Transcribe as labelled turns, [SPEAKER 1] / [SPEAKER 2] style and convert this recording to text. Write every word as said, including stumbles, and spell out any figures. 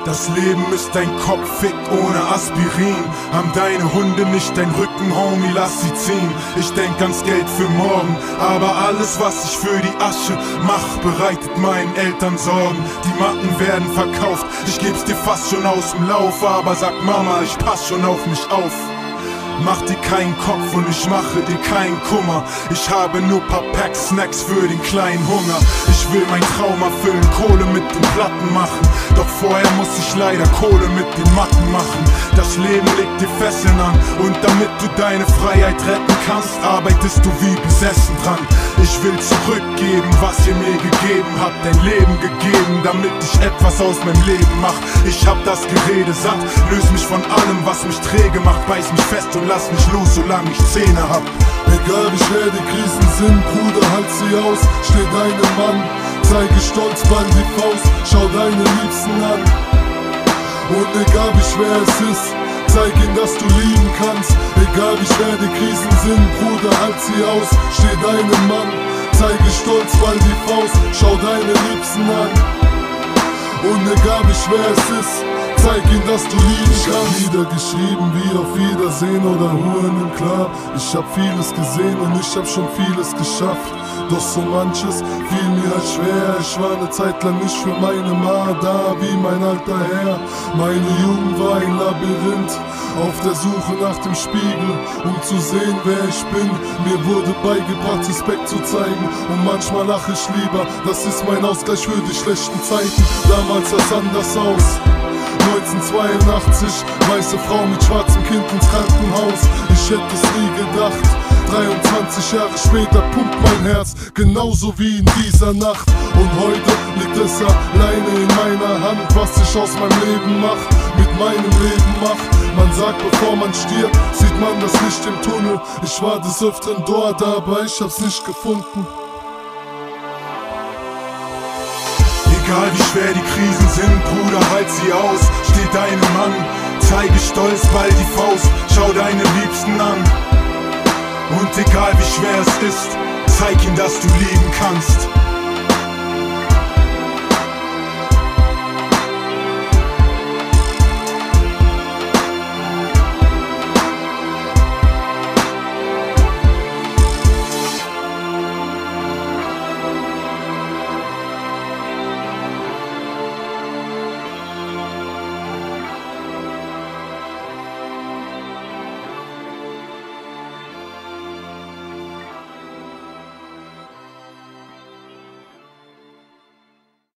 [SPEAKER 1] Das Leben ist ein Kopffick ohne Aspirin. Haben deine Hunde nicht dein Rücken, Homie, lass sie ziehen. Ich denk ans Geld für morgen, aber alles, was ich für die Asche mach, bereitet meinen Eltern Sorgen. Die Matten werden verkauft, ich geb's dir fast schon aus dem Lauf, aber sag Mama, ich pass schon auf mich auf. Mach dir keinen Kopf und ich mache dir keinen Kummer. Ich habe nur paar Packs Snacks für den kleinen Hunger. Ich will mein Traum erfüllen, Kohle mit den Platten machen. Doch vorher muss ich leider Kohle mit den Matten machen. Das Leben legt dir Fesseln an und damit du deine Freiheit retten kannst, arbeitest du wie besessen dran. Ich will zurückgeben, was ihr mir gegeben habt. Ein Leben gegeben, damit ich etwas aus meinem Leben mach. Ich hab das Gerede satt, löse mich von allem, was mich träge macht. Beiß mich fest und lass mich los, solange ich Zähne hab.
[SPEAKER 2] Egal wie schwer die Krisen sind, Bruder, halt sie aus. Steh deinem Mann, zeige stolz, ball die Faust. Schau deine Liebsten an. Und egal wie schwer es ist, zeig ihnen, dass du lieben kannst. Egal wie schwer die Krisen sind, Bruder, halt sie aus. Steh deinem Mann, zeige stolz, ball die Faust. Schau deine Liebsten an. Und egal wie schwer es ist, zeig ihnen, dass du lieben kannst. Ich hab Lieder geschrieben wie Auf Wiedersehen oder Ruhe nimm klar. Ich hab vieles gesehen und ich hab schon vieles geschafft. Doch so manches fiel mir halt schwer. Ich war eine Zeit lang nicht für meine Ma da, wie mein alter Herr. Meine Jugend war ein Labyrinth, auf der Suche nach dem Spiegel, um zu sehen, wer ich bin. Mir wurde beigebracht, Respekt zu zeigen, und manchmal lache ich lieber. Das ist mein Ausgleich für die schlechten Zeiten. Damals sah es anders aus. neunzehnhundertzweiundachtzig, weiße Frau mit schwarzem Kind ins Krankenhaus. Ich hätte es nie gedacht. dreiundzwanzig Jahre später pumpt mein Herz, genauso wie in dieser Nacht. Und heute liegt es alleine in meiner Hand, was ich aus meinem Leben mach, mit meinem Leben mach. Man sagt, bevor man stirbt, sieht man das Licht im Tunnel. Ich war des Öfteren dort, aber ich hab's nicht gefunden.
[SPEAKER 1] Egal wie schwer die Krisen sind, Bruder, halt sie aus. Steh deinem Mann, zeige stolz, ball die Faust. Schau deine Liebsten an. Und egal wie schwer es ist, zeig ihnen, dass du lieben kannst.